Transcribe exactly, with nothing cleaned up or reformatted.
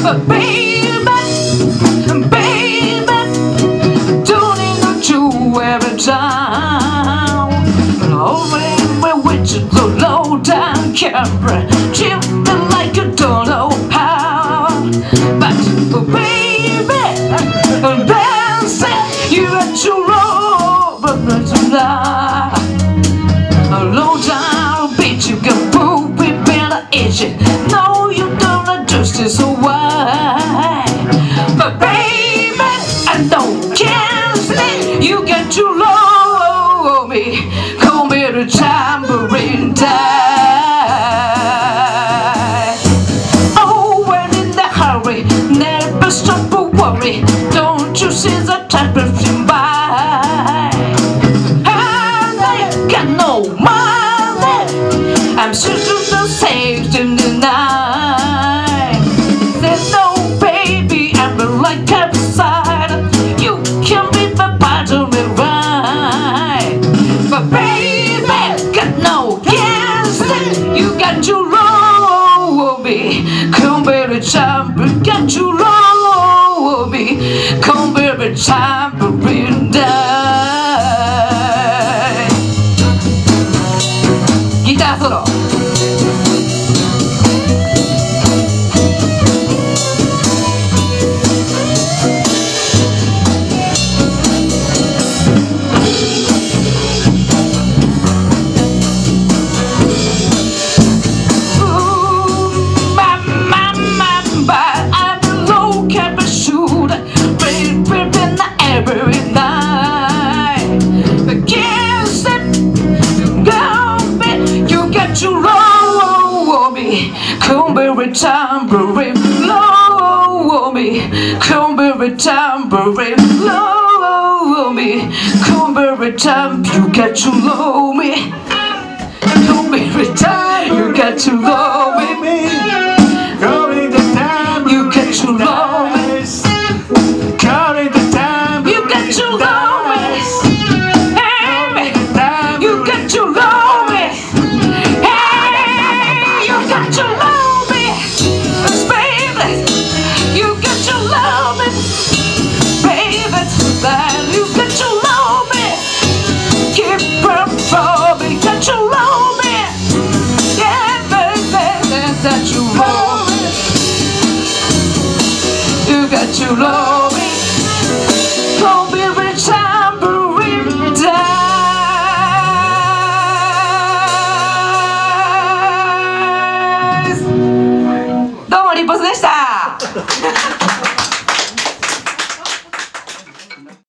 But baby, baby, don't need no you every time. Always we're with you, the low down camera, chilling like you don't know how. But baby, that's it, you got your roll, but tonight. Low down bitch, you can prove it better, is it? No, you don't understand, so why? But baby, I don't care, see, you get too low on me. Come here to tambourine die. Oh, when in the hurry, never stop to worry. Don't you see the time passing by? And I got no money, I'm certain the safe in the night. There's no baby, I'm like outside. You can be the bottom and right. But baby, got no gas. You got too low on me. Come baby, time, you got too low on me. Come baby, time, and die. Guitar solo. Every night, against it, go back. You got too low on me. Come every time, very low on me. Come every time, very low on me. Come every time, you got too low on me. Come every time, you got too low on me. Come every time, you got too low on me. That you love me, you got to love me.